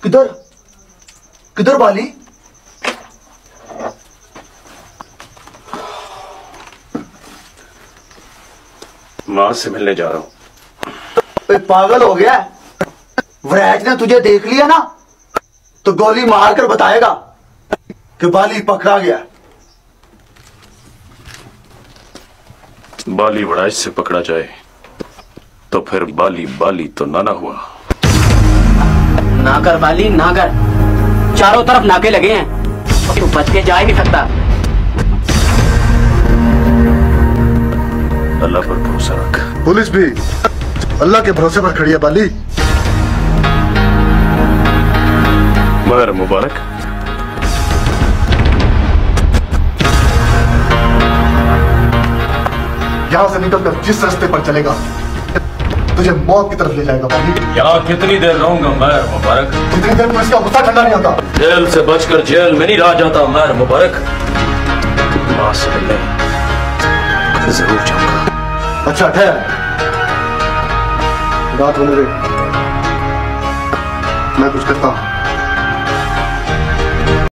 किधर किधर बाली? मां से मिलने जा रहा हूं। पागल हो गया? वैराज ने तुझे देख लिया ना तो गोली मारकर बताएगा कि बाली पकड़ा गया। बाली वड़ाइश से पकड़ा जाए तो फिर बाली बाली तो नाना हुआ। ना कर बाली ना कर, चारों तरफ नाके लगे हैं, तू बच के जा ही नहीं सकता। अल्लाह पर भरोसा रख। पुलिस भी अल्लाह के भरोसे पर खड़ी है बाली। महर मुबारक। यहां से निकलकर जिस रास्ते पर चलेगा तुझे मौत की तरफ ले जाएगा बाली। यहाँ कितनी देर रहूंगा महर मुबारक? जितनी देर में इसका गुस्सा ठंडा नहीं होता। जेल से बचकर जेल में नहीं रह जाता महर मुबारक। मां से मिलने जरूर जाऊंगा। अच्छा ठहर, रात होने दे, मैं कुछ करता हूं।